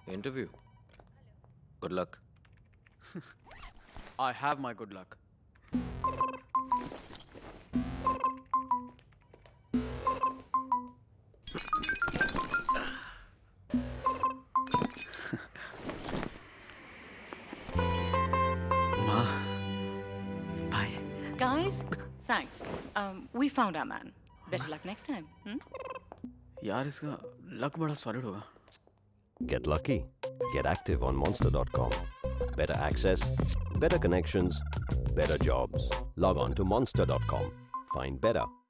Interview. Good luck. I have my good luck. Ma. Bye. Guys, thanks. We found our man. Better luck next time. यार इसका luck बड़ा solid होगा. Get lucky. Get active on monster.com. Better access, better connections, better jobs. Log on to monster.com. Find better.